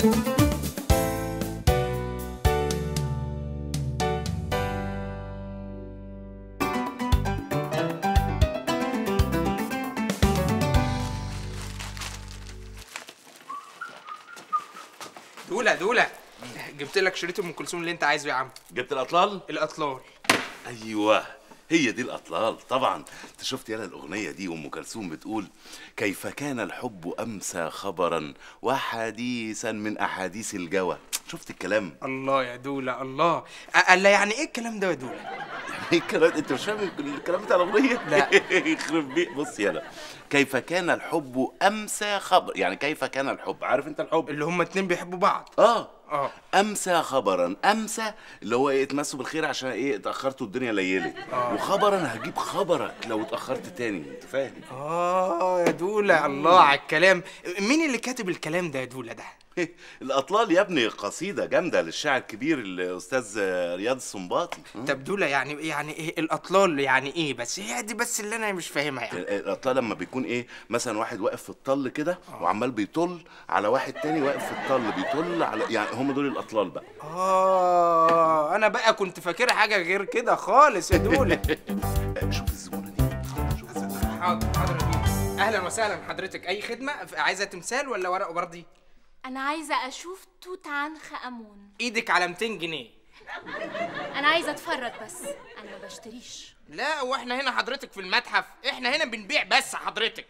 دولة جبت لك شريط ام كلثوم اللي انت عايزه يا عم. جبت الاطلال؟ الاطلال. ايوه هي دي الاطلال طبعا. انت شفت يالا الاغنيه دي ام كلثوم بتقول كيف كان الحب امسى خبرا وحديثا من احاديث الجوى. شفت الكلام؟ الله يا دولة الله. قال يعني ايه الكلام ده يا دولة؟ ايه الكلام؟ انت مش فاهم الكلام بتاع الاغنيه؟ لا. يخرب بيت. بص يالا، كيف كان الحب امسى خبر، يعني كيف كان الحب، عارف انت الحب اللي هما اتنين بيحبوا بعض. امسى خبرا. امسى اللي هو ايه؟ اتمسوا بالخير عشان ايه؟ اتاخرتوا الدنيا ليلت. وخبرا هجيب خبرك لو اتاخرت تاني. انت فاهم؟ يا دولة الله على الكلام. مين اللي كاتب الكلام ده يا دولة ده؟ الاطلال يا ابني قصيده جامده للشاعر الكبير الاستاذ رياض السنباطي. طب دولة يعني ايه الاطلال؟ يعني ايه بس؟ هي دي بس اللي انا مش فاهمها. يعني الاطلال لما بيكون ايه؟ مثلا واحد واقف في الطل كده وعمال بيطل على واحد تاني واقف في الطل بيطل على، يعني هم دول الاطلال بقى. انا بقى كنت فاكرها حاجه غير كده خالص يا دولة. شوف الزبونه دي. حاضر يا دولة. اهلا وسهلا حضرتك، اي خدمه؟ عايزه تمثال ولا ورق وبردي؟ أنا عايزة أشوف توت عنخ آمون. ايدك على 200 جنيه. أنا عايزة أتفرج بس، أنا ما بشتريش. لا واحنا هنا حضرتك في المتحف، احنا هنا بنبيع بس حضرتك.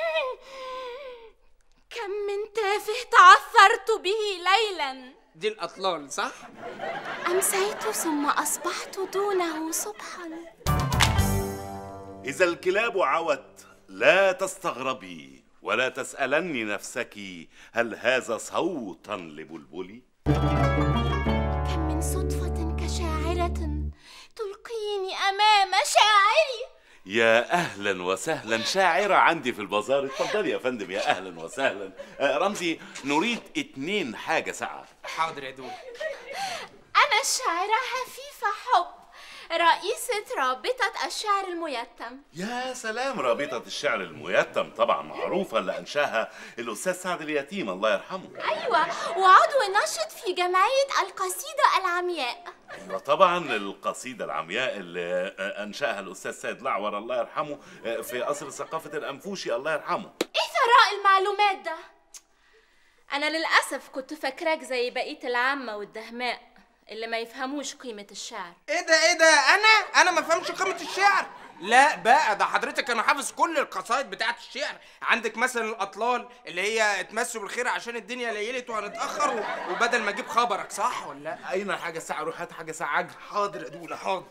كم من تافه تعثرت به ليلا. دي الأطلال صح؟ أمسيت ثم أصبحت دونه صبحا. إذا الكلاب عوت لا تستغربي ولا تسألني نفسك هل هذا صوتا لبلبلي؟ كم من صدفة كشاعرة تلقيني أمام شاعري. يا أهلا وسهلا، شاعرة عندي في البازار. اتفضلي يا فندم. يا أهلا وسهلا. رمزي نريد 2 حاجة ساقعة. حاضر يا دولة. أنا الشاعرة حفيفة حب، رئيسة رابطة الشعر الميتم. يا سلام، رابطة الشعر الميتم طبعا معروفة، اللي أنشاها الأستاذ سعد اليتيم الله يرحمه. أيوة، وعضو نشط في جمعية القصيدة العمياء. أيوة طبعا، القصيدة العمياء اللي أنشأها الأستاذ سيد الأعور الله يرحمه في قصر ثقافة الأنفوشي الله يرحمه. إيه ثراء المعلومات ده؟ أنا للأسف كنت فاكراك زي بقية العامة والدهماء اللي ما يفهموش قيمة الشعر. ايه ده انا ما فهمش قيمة الشعر؟ لا بقى ده حضرتك انا حافظ كل القصايد بتاعت الشعر. عندك مثلا الاطلال اللي هي اتمسوا بالخير عشان الدنيا ليلت وهنتاخر وبدل ما اجيب خبرك، صح ولا لا؟ اين الحاجة الساعة؟ روح هات حاجة ساعة. حاضر يا دولة حاضر.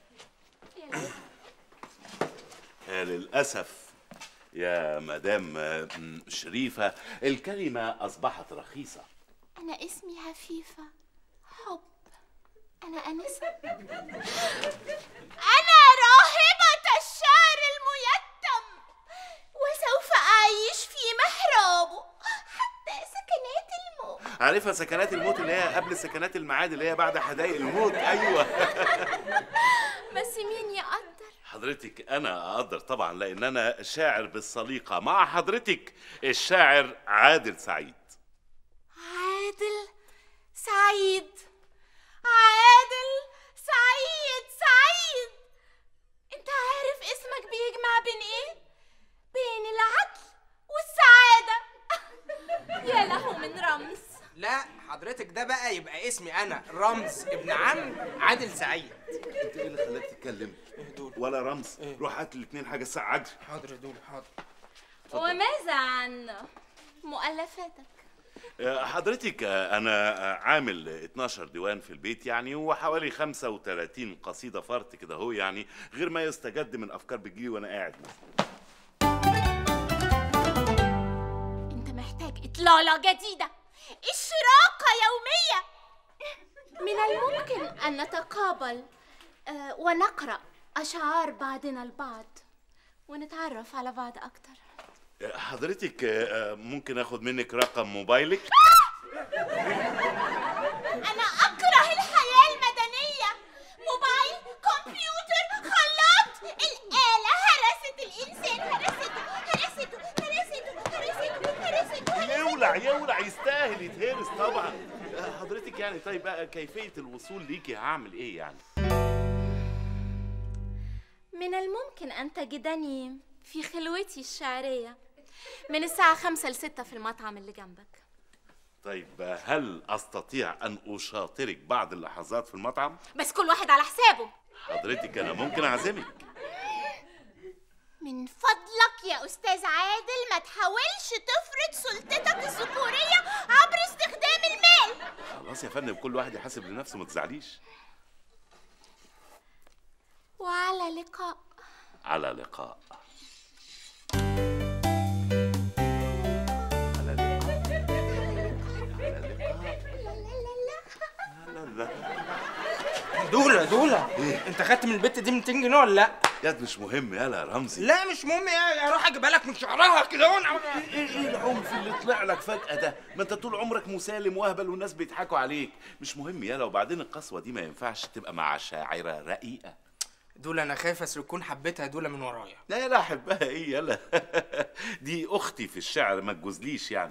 للأسف يا مدام شريفة الكلمة أصبحت رخيصة. أنا اسمي هفيفة حب، أنا أنسة. أنا راهبة الشعر الميتم، وسوف أعيش في محرابه حتى سكنات الموت. عارفة سكنات الموت اللي هي قبل سكنات المعاد اللي هي بعد حدائق الموت. أيوة. بس مين يقدر؟ حضرتك أنا أقدر طبعا، لأن أنا شاعر بالسليقة. مع حضرتك الشاعر عادل سعيد. عادل سعيد، عادل سعيد. انت عارف اسمك بيجمع بين ايه؟ بين العدل والسعادة. يا له من رمز. لا حضرتك ده بقى يبقى اسمي انا رمز ابن عم عادل سعيد. انت ايه اللي خلاك تتكلم؟ ولا رمز. روح هات ال2 حاجة الساعة عجل. حاضر يا دولة حاضر. وماذا عن مؤلفاتك؟ حضرتك أنا عامل 12 ديوان في البيت يعني، وحوالي 35 قصيدة فرط كده هو يعني، غير ما يستجد من أفكار بتجيلي وأنا قاعد مثلا. أنت محتاج إطلالة جديدة، إشراقة يومية. من الممكن أن نتقابل ونقرأ أشعار بعضنا البعض ونتعرف على بعض أكتر. حضرتك ممكن اخد منك رقم موبايلك؟ أنا أكره الحياة المدنية. موبايل، كمبيوتر، خلاط، الآلة هرست الإنسان، هرسته. يولع يولع يستاهل يتهرس طبعا. حضرتك يعني طيب بقى كيفيه الوصول ليكي هعمل ايه يعني؟ من الممكن أن تجدني في خلوتي الشعرية من الساعة 5 ل6 في المطعم اللي جنبك. طيب هل استطيع ان اشاطرك بعض اللحظات في المطعم؟ بس كل واحد على حسابه. حضرتك انا ممكن اعزمك. من فضلك يا أستاذ عادل ما تحاولش تفرض سلطتك الذكورية عبر استخدام المال. خلاص يا فندم كل واحد يحاسب لنفسه ما تزعليش. وعلى لقاء. على لقاء. دولة إيه؟ انت خدت من البت دي 200 جنيه ولا لا؟ ياد مش مهم يالا يا رمزي. لا مش مهم، يا اروح اجيبها لك من شعرها كده ايه العنف اللي طلع لك فجأة ده؟ ما انت طول عمرك مسالم واهبل والناس بيضحكوا عليك. مش مهم يالا، وبعدين القسوة دي ما ينفعش تبقى مع شاعرة رقيقة. دولة انا خايف اصل تكون حبيتها دولة من ورايا. لا يالا احبها ايه يالا دي اختي في الشعر ما تجوزليش يعني.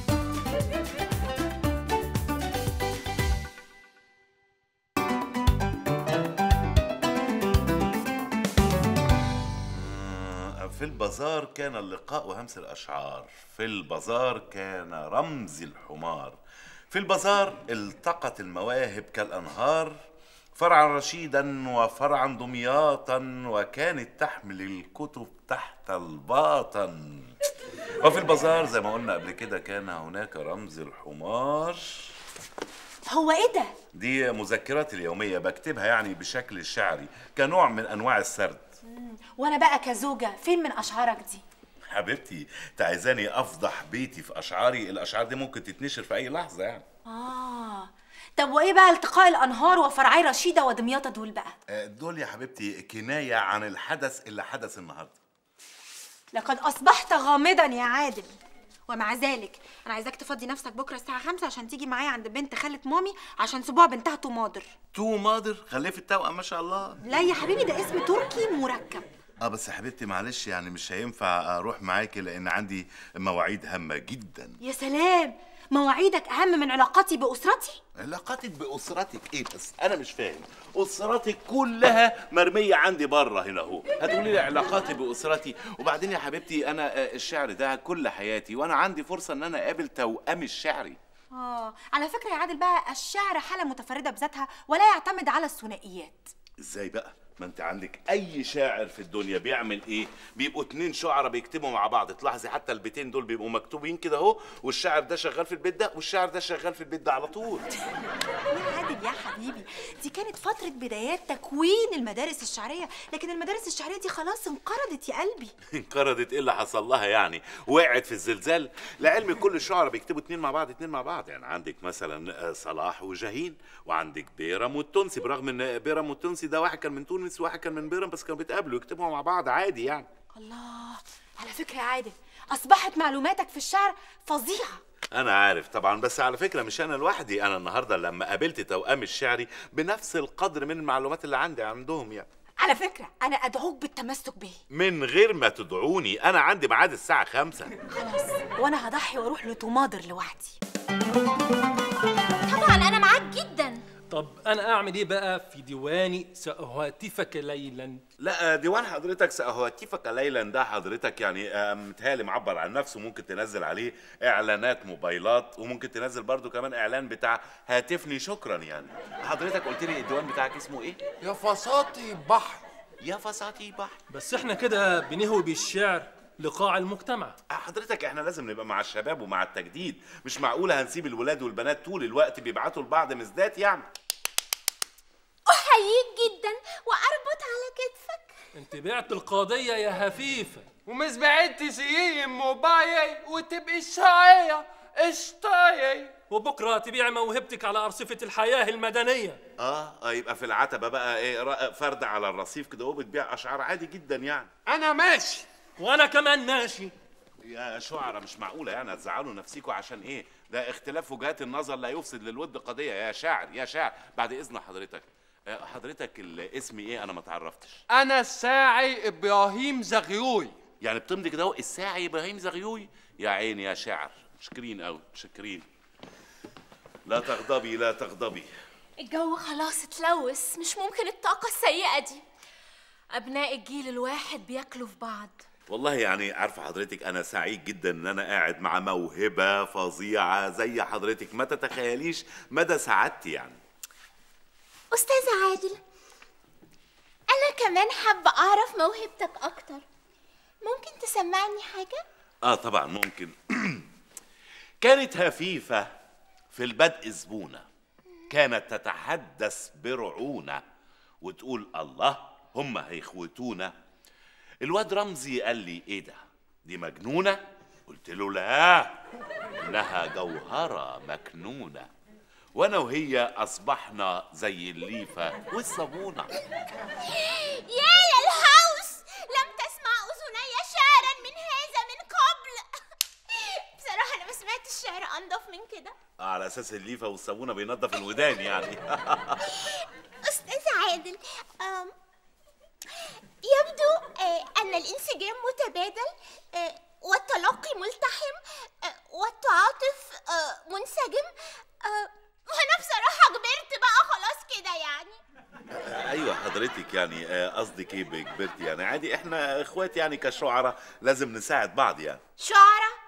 في البازار كان اللقاء وهمس الأشعار، في البازار كان رمز الحمار، في البازار التقت المواهب كالأنهار، فرعا رشيدا وفرعا دمياطا، وكانت تحمل الكتب تحت الباطن. وفي البازار زي ما قلنا قبل كده كان هناك رمز الحمار. هو ايه ده؟ دي مذكراتي اليومية بكتبها يعني بشكل شعري كنوع من أنواع السرد. وانا بقى كزوجة فين من اشعارك دي؟ حبيبتي عايزاني افضح بيتي في اشعاري؟ الاشعار دي ممكن تتنشر في اي لحظه يعني. طب وايه بقى التقاء الانهار وفرعي رشيده ودمياطه دول بقى؟ دول يا حبيبتي كنايه عن الحدث اللي حدث النهارده. لقد اصبحت غامضا يا عادل، ومع ذلك انا عايزاك تفضي نفسك بكره الساعه 5 عشان تيجي معايا عند بنت خالة مامي عشان سبوع بنتها تومادر. تومادر؟ خلفت توأم ما شاء الله. لا يا حبيبي ده اسم تركي مركب. بس يا حبيبتي معلش يعني مش هينفع اروح معاكي لان عندي مواعيد هامه جدا. يا سلام، مواعيدك اهم من علاقاتي باسرتي؟ علاقاتك باسرتك ايه بس؟ انا مش فاهم. اسرتك كلها مرميه عندي بره هنا اهو، هتقولي لي علاقاتي باسرتي؟ وبعدين يا حبيبتي انا الشعر ده كل حياتي، وانا عندي فرصه ان انا اقابل توأمي الشعري. على فكره يا عادل بقى الشعر حاله متفرده بذاتها ولا يعتمد على الثنائيات. ازاي بقى؟ ما انت عندك اي شاعر في الدنيا بيعمل ايه؟ بيبقوا 2 شعراء بيكتبوا مع بعض، تلاحظي حتى البيتين دول بيبقوا مكتوبين كده اهو، والشاعر ده شغال في البيت ده والشاعر ده شغال في البيت ده على طول. يا عادل يا حبيبي دي كانت فتره بدايات تكوين المدارس الشعريه، لكن المدارس الشعريه دي خلاص انقرضت يا قلبي. انقرضت؟ ايه اللي حصل لها يعني؟ وقعت في الزلزال؟ لعلم كل الشعراء بيكتبوا 2 مع بعض، 2 مع بعض. يعني عندك مثلا صلاح وجاهين، وعندك بيرم والتونسي، برغم ان بيرم والتونسي ده واحد كان من تونس وواحد كان من بيرم، بس كانوا بيتقابلوا يكتبوا مع بعض عادي يعني. الله، على فكره يا عادل اصبحت معلوماتك في الشعر فظيعه. انا عارف طبعا، بس على فكره مش انا لوحدي. انا النهارده لما قابلت توأمي الشعري بنفس القدر من المعلومات اللي عندي عندهم يعني. على فكره انا ادعوك بالتمسك به. من غير ما تدعوني، انا عندي ميعاد الساعه 5. خلاص، وانا هضحي واروح لتومادر لوحدي. طبعا انا معاك جدا. طب انا اعمل ايه بقى في ديواني سأهاتفك ليلا؟ لا ديوان حضرتك سأهاتفك ليلا ده حضرتك يعني متهيألي معبر عن نفسه. ممكن تنزل عليه اعلانات موبايلات، وممكن تنزل برضو كمان اعلان بتاع هاتفني شكرا يعني. حضرتك قلت لي الديوان بتاعك اسمه ايه؟ يا فساطي بحر. يا فساتي بحر. بس احنا كده بنهوي بالشعر لقاع المجتمع. حضرتك احنا لازم نبقى مع الشباب ومع التجديد، مش معقوله هنسيب الولاد والبنات طول الوقت بيبعتوا لبعض مزدات يعني. احييك جدا واربط على كتفك. انت بعت القضيه يا هفيفه، ومش بعدتي سيم موبايل وتبقي الشاعية اشطاية، وبكره تبيع موهبتك على ارصفه الحياه المدنيه. يبقى في العتبه بقى ايه فرد على الرصيف كده وبتبيع اشعار عادي جدا يعني. انا ماشي. وانا كمان ماشي. يا شعراء مش معقوله يعني هتزعلوا نفسيكوا عشان ايه؟ ده اختلاف وجهات النظر لا يفسد للود قضيه. يا شاعر يا شاعر، بعد اذن حضرتك الاسم ايه؟ انا ما اتعرفتش. انا الساعي ابراهيم زغيوي. يعني بتمضي كده الساعي ابراهيم زغيوي؟ يا عيني يا شاعر، متشكرين قوي، متشكرين. لا تغضبي لا تغضبي. الجو خلاص اتلوث، مش ممكن الطاقة السيئة دي. أبناء الجيل الواحد بياكلوا في بعض. والله يعني عارفة حضرتك أنا سعيد جدا إن أنا قاعد مع موهبة فظيعة زي حضرتك، ما تتخيليش مدى سعادتي يعني. أستاذ عادل، أنا كمان حابة أعرف موهبتك أكتر. ممكن تسمعني حاجة؟ طبعا ممكن. كانت هفيفة في البدء زبونة، كانت تتحدث برعونة وتقول الله هم هيخوتونا. الواد رمزي قال لي ايه ده؟ دي مجنونة؟ قلت له لا، انها جوهرة مكنونة، وانا وهي اصبحنا زي الليفة والصابونة. يا للهوس، لم تسمع أذني شعرا من هذا من قبل. بصراحة أنا ما سمعتش شعر أنضف من كده. على اساس الليفة والصابونة بينضف الودان يعني. أستاذ عادل، يبدو أن الانسجام متبادل، والتلقي ملتحم، والتعاطف منسجم، وأنا بصراحة كبرت بقى خلاص كده يعني. ايوه حضرتك يعني قصدك ايه بكبرت؟ يعني عادي، احنا اخوات يعني كشعراء لازم نساعد بعض يعني. شعرة؟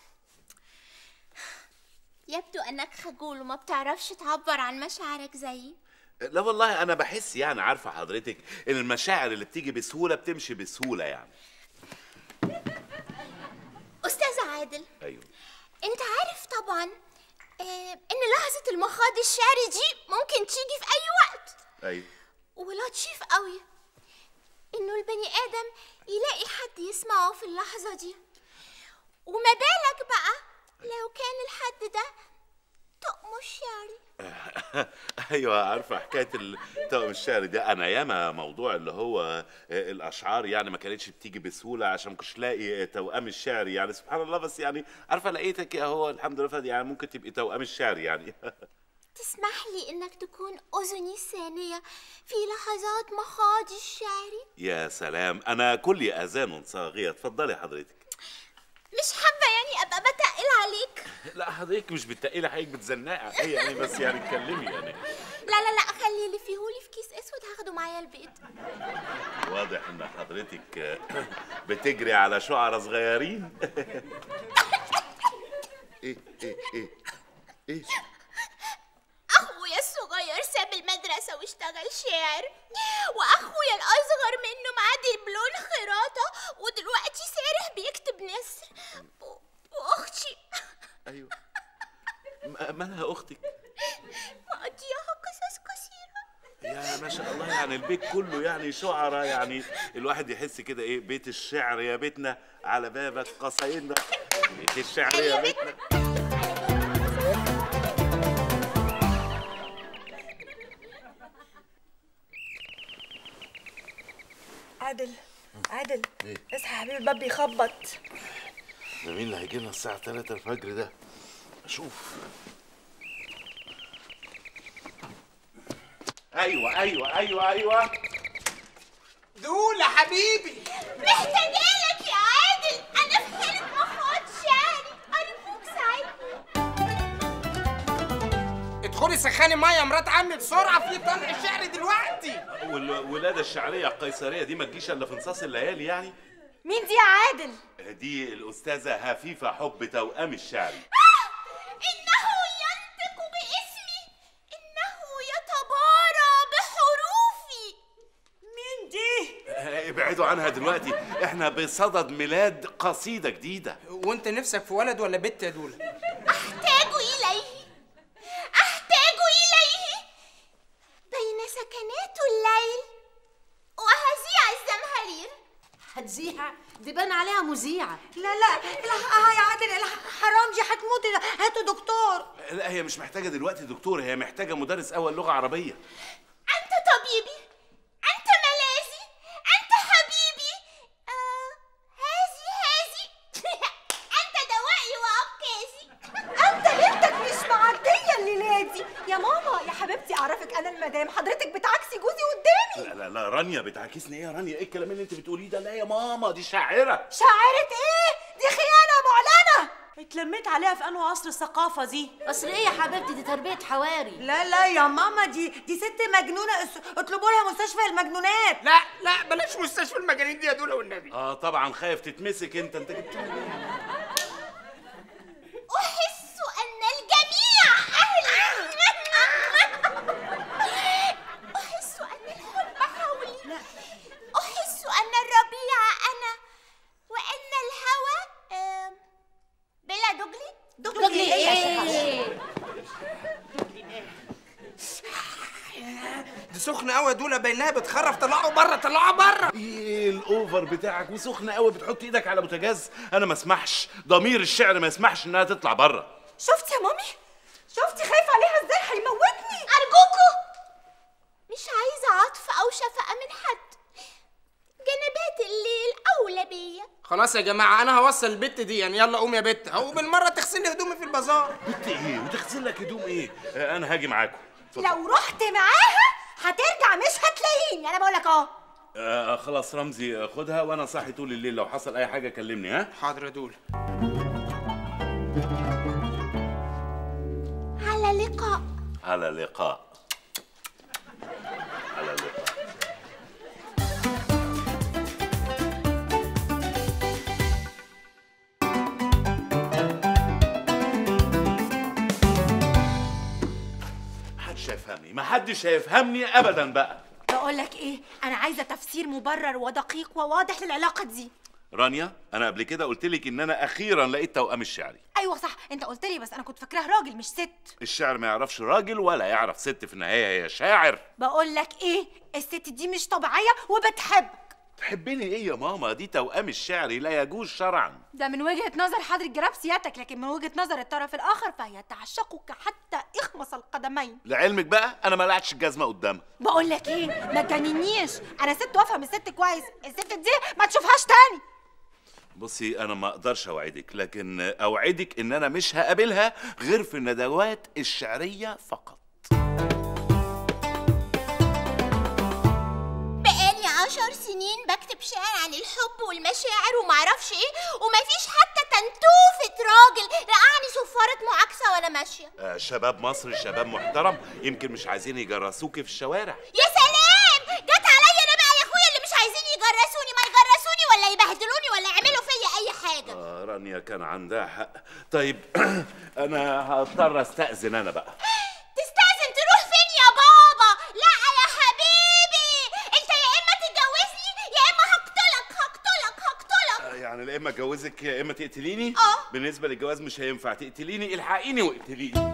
يبدو أنك خجول وما بتعرفش تعبر عن مشاعرك زيي. لا والله انا بحس يعني عارفه حضرتك ان المشاعر اللي بتيجي بسهوله بتمشي بسهوله يعني. أستاذ عادل، ايوه أنت عارف طبعا إن لحظة المخاض الشعري دي ممكن تيجي في أي وقت. ايوه. ولطيف قوي إنه البني آدم يلاقي حد يسمعه في اللحظة دي، وما بالك بقى لو كان الحد ده طقم الشعري. ايوه عارفه حكايه التوأم الشعري ده، انا ياما موضوع اللي هو الاشعار يعني ما كانتش بتيجي بسهوله عشان ما كنتش لاقي توأم الشعري يعني، سبحان الله. بس يعني عارفه لقيتك اهو الحمد لله، يعني ممكن تبقي توأم الشعري يعني. تسمح لي إنك تكون أذني الثانية في لحظات مخاضي الشعري؟ يا سلام، انا كلي اذان صاغيه. اتفضلي حضرتك. مش حابة يعني أبقى بتقل عليك. لا حضرتك مش بتقيلي، حضرتك بتزنقي هي يعني، بس يعني اتكلمي يعني. لا خلي اللي فيهولي في كيس اسود هاخده معايا البيت. واضح ان حضرتك بتجري على شعراء صغيرين. ايه اخويا الصغير ساب المدرسة واشتغل شاعر، واخويا الاصغر منه معاه دبلون خراطة ودلوقتي سارح بيكتب نثر، واختي ايوه مالها اختك؟ مقضيها قصص قصيرة. يا ما شاء الله، يعني البيت كله يعني شعراء يعني. الواحد يحس كده ايه، بيت الشعر يا بيتنا على بابك قصايدنا، بيت الشعر يا بيتنا. عادل اصحى يا حبيبي، الباب بيخبط. ده مين اللي هيجي لنا الساعة 3 الفجر ده؟ اشوف. ايوه دول يا حبيبي. محتاجالك يا عادل، انا في حالة مخاض شعري، ارجوك ساعدني. ادخلي سخاني ميه يا مرات عمي بسرعه، في طلع شعري دلوقتي. والولادة الشعرية القيصرية دي ما تجيش الا في نصاص الليالي يعني. مين دي يا عادل؟ دي الأستاذة هفيفة حب توأم الشعري. إنه ينطق باسمي، إنه يتبارى بحروفي. مين دي؟ ابعدوا عنها دلوقتي، احنا بصدد ميلاد قصيدة جديدة. وانت نفسك في ولد ولا بنت يا دولة؟ أحتاج إليه بين سكنات الليل وهزيع الزمهرير. هتذيع؟ دي بان عليها مذيعة. لا الحقها يا عادل، حرام دي هتموت، هاتوا دكتور. لا هي مش محتاجة دلوقتي دكتور، هي محتاجة مدرس أول لغة عربية. أنت طبيبي، أنت ملاذي، أنت حبيبي، هذي أنت دوائي وعكازي. انت ليلتك مش معديه الليله دي يا ماما. يا حبيبتي اعرفك انا المدام، حضرتك بتعكسي جوزي قدامي. لا رانيا بتعكسني ايه يا رانيا؟ ايه الكلام اللي انت بتقوليه ده؟ لا يا ماما دي شاعرة. شاعرة ايه؟ دي خيانه معلنه. اتلميت عليها في انه عصر الثقافه دي. اصل ايه يا حبيبتي، دي تربيه حواري. لا لا يا ماما، دي ست مجنونه، اطلبوا لها مستشفى المجنونات. لا لا بلاش مستشفى المجانين دي يا دوله والنبي. طبعا خايف تتمسك. انت جبتها ليه؟ أحس أن الجميع أهلي. أحس أن الحب حولي. أحس أن الربيع أنا، وأن الهوى بلا دجلي. ايه؟ دي سخنه قوي يا دوله، بينها بتخرف. طلعوا بره طلعوا بره. ايه الاوفر بتاعك وسخنه قوي، بتحط ايدك على بوتاجاز. انا ما اسمحش، ضمير الشعر ما يسمحش انها تطلع بره. شفتي يا مامي؟ شفتي خايف عليها ازاي؟ هيموتني. أرجوكوا، مش عايزة عطف أو شفقة من حد. جنبات الليل أولى بيا. خلاص يا جماعه انا هوصل البت دي يعني. يلا قوم يا بت، او بالمره تغسلي هدومي في البازار. بت ايه وتغسل لك هدوم ايه؟ انا هاجي معاكم. لو رحت معاها هترجع مش هتلاقيني، انا بقولك اهو. خلاص رمزي خدها، وانا صاحي طول الليل، لو حصل اي حاجه كلمني. ها حاضر يا دوله. على لقاء. على لقاء. على لقاء. محدش هيفهمني، محدش هيفهمني ابدا بقى. بقولك ايه، انا عايزه تفسير مبرر ودقيق وواضح للعلاقه دي. رانيا، انا قبل كده قلت لك ان انا اخيرا لقيت توأم الشعري. ايوه صح، انت قلت لي، بس انا كنت فاكراه راجل مش ست. الشعر ما يعرفش راجل ولا يعرف ست، في النهايه هي شاعر. بقولك ايه، الست دي مش طبيعيه وبتحبك. تحبني ايه يا ماما؟ دي توأم الشعري لا يجوز شرعا. ده من وجهه نظر حضرة جناب سيادتك، لكن من وجهه نظر الطرف الاخر فهي تعشقك حتى اخمص القدمين. لعلمك بقى انا ما لقتش الجزمه قدامها. بقولك ايه، ما تجننيش، انا ست وافهم الست كويس، الست دي ما تشوفهاش تاني. بصي انا ما اقدرش اوعدك، لكن اوعدك ان انا مش هقابلها غير في الندوات الشعريه فقط. بقالي 10 سنين بكتب شعر عن الحب والمشاعر ومعرفش ايه، ومفيش حتى تنتوفة راجل رقعني صفارة معاكسة وانا ماشية. شباب مصر شباب محترم، يمكن مش عايزين يجرسوكي في الشوارع. يا سلام، جت عليا انا بقى يا اخويا اللي مش عايزين يجرسوني. ما يجرسوني ولا يبهدلوني ولا يعملوا فيا اي حاجة. رانيا كان عندها حق. طيب انا هضطر استأذن انا بقى. تستأذن تروح فين يا بابا؟ لا يا حبيبي، انت يا اما تتجوزني يا اما هقتلك. يعني لا اما اتجوزك يا اما تقتليني. بالنسبه للجواز مش هينفع تقتليني، الحقيني واقتليني.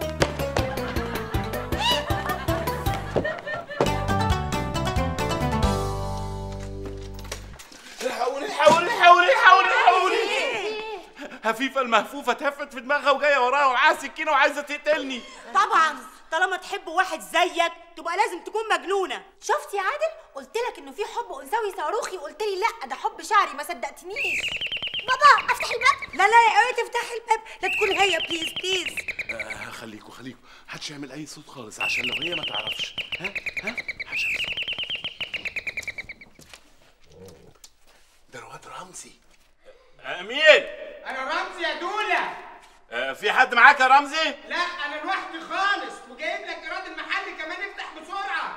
الحقوني. هفيفه المهفوفه تهفت في دماغها وجايه وراها ومعاها سكينه وعايزه تقتلني. طبعا طالما تحب واحد زيك تبقى لازم تكون مجنونه. شفت يا عادل، قلت لك انه في حب انثوي صاروخي، وقلت لي لا ده حب شعري، ما صدقتنيش. بابا افتح الباب. لا لا يا قوي تفتحي الباب، لا تكون هي، بليز بليز. خليكوا محدش يعمل اي صوت خالص عشان لو هي ما تعرفش. ها محدش يعمل صوت. ده الواد رمزي. مين؟ انا رمزي يا دوله. في حد معاك يا رمزي؟ لا انا لوحدي خالص، وجايب لك ايراد المحل كمان، افتح بسرعه.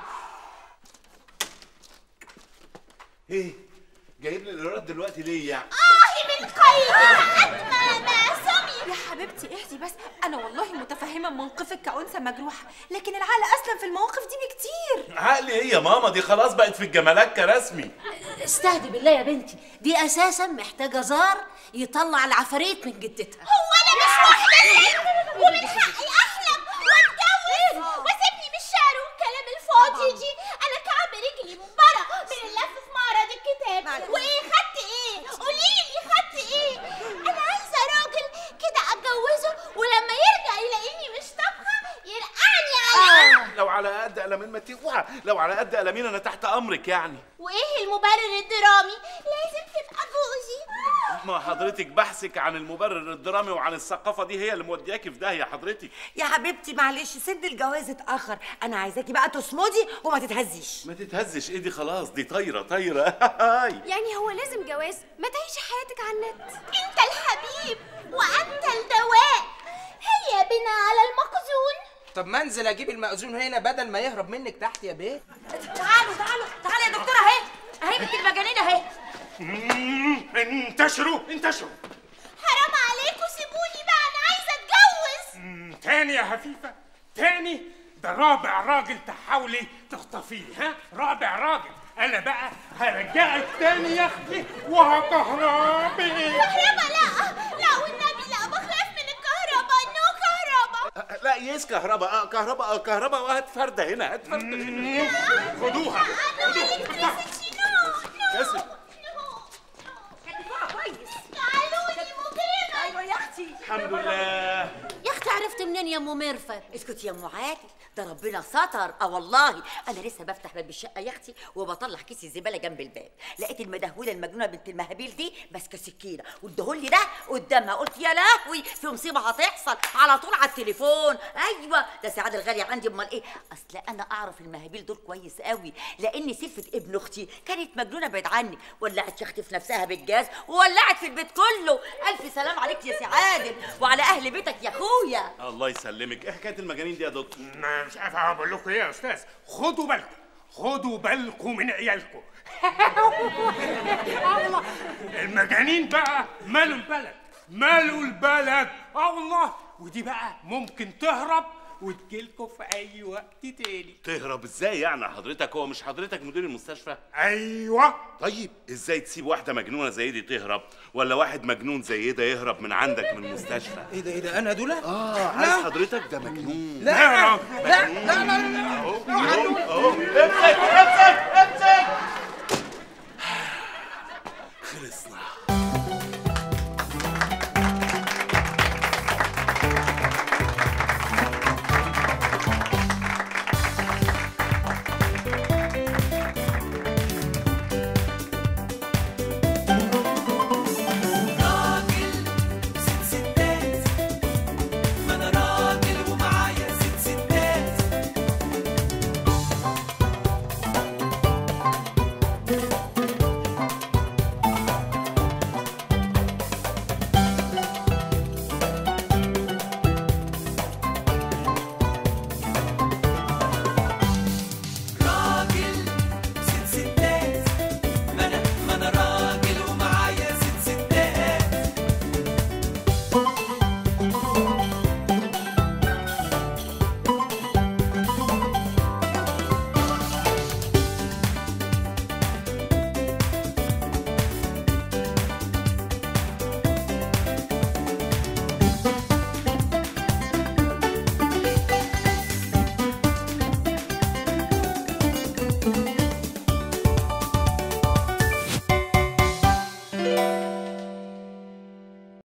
ايه جايب لي الايراد دلوقتي ليه يعني؟ من قيد ما سمي. يا حبيبتي اهدي بس، انا والله متفهمه موقفك كأنثى مجروحه، لكن العقل اصلا في المواقف دي بكتير. عقلي ايه يا ماما؟ دي خلاص بقت في الجمالات كرسمي. استهدي بالله يا بنتي، دي اساسا محتاجه زار يطلع العفاريت من جدتها. هو انا مش واحده ست ومن حقي احلم واتجوز وسيبني من الشعر والكلام الفاضي دي؟ انا كعب رجلي مبرة من اللف في معرض الكتاب. وايه خدت ايه؟ قوليلي خدت ايه؟ انا عايزه راجل كده اتجوزه ولما يرجع يلاقيني مش طبخه يرقعني عليه. لو على قد قلمين ما توعى، لو على قد قلمين انا تحت امرك يعني. وايه المبرر الدرامي؟ لازم تبقى جوزي. ما حضرتك بحثك عن المبرر الدرامي وعن الثقافه دي هي اللي مودياكي في داهيه حضرتك. يا حبيبتي معلش سن الجواز اتاخر، انا عايزاكي بقى تصمدي وما تتهزيش. ما تتهزش ايه دي؟ خلاص دي طايره. يعني هو لازم جواز؟ ما تعيشي حياتك على النت. انت الحبيب وأنت الدواء. هيا بنا على المخزون. طب ما انزل اجيب المأذون هنا بدل ما يهرب منك تحت يا بيه. تعالوا يا دكتوره اهي بنت المجانين اهي. انتشروا. حرام عليكم، سيبوني بقى، أنا عايزة أتجوز. تاني يا هفيفة، تاني؟ ده رابع راجل تحاولي تخطفيه، ها؟ رابع راجل. أنا بقى هرجعك تاني يا أختي وهكهربك. كهربا؟ لا والنبي لا، بخاف من الكهرباء. نو كهرباء. لا يس كهرباء. كهرباء وهات فردة هنا. خدوها. ايوه يا اختي. الحمد لله. يا اختي عرفت منين يا ام ميرفت؟ اسكت يا ام عادل، ده ربنا ستر. والله انا لسه بفتح باب الشقه يا اختي وبطلع كيس الزباله جنب الباب، لقيت المدهوله المجنونه بنت المهابيل دي ماسكه سكينه وادهولي ده قدامها. قلت يا لهوي في مصيبه هتحصل، على طول على التليفون. ايوه ده سعاد الغاليه عندي. امال ايه؟ اصل انا اعرف المهابيل دول كويس قوي، لان سلفه ابن اختي كانت مجنونه بعيد عني، ولعت يا اختي في نفسها بالجاز وولعت في البيت كله. الف سلام عليك يا سعاد وعلى اهل بيتك يا اخويا. الله يسلمك. ايه حكايه المجانين دي يا دكتور؟ مش عارف اقول لكم ايه يا استاذ. خدوا بالكم من عيالكم. الله، المجانين بقى مالوا البلد. والله. ودي بقى ممكن تهرب وتجيلكوا في اي وقت تاني. تهرب ازاي يعني حضرتك؟ هو مش حضرتك مدير المستشفى؟ ايوه. طيب ازاي تسيب واحده مجنونه زي دي تهرب، ولا واحد مجنون زي ده يهرب من عندك من المستشفى؟ ايه ده انا دول؟ عايز حضرتك ده مجنون. لا. اهو امسك. خلصنا.